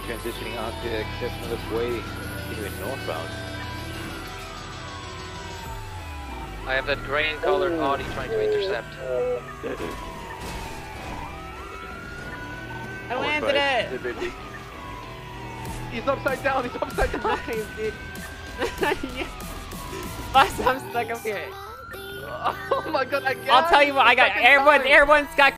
transitioning onto exceptionalist way, continuing northbound. I have that gray and colored Audi trying to intercept. I landed it! He's upside down, he's upside down! Nice, dude. Yeah. Bus, I'm stuck up here. Oh my god, I got I'll tell you what, I got everyone's got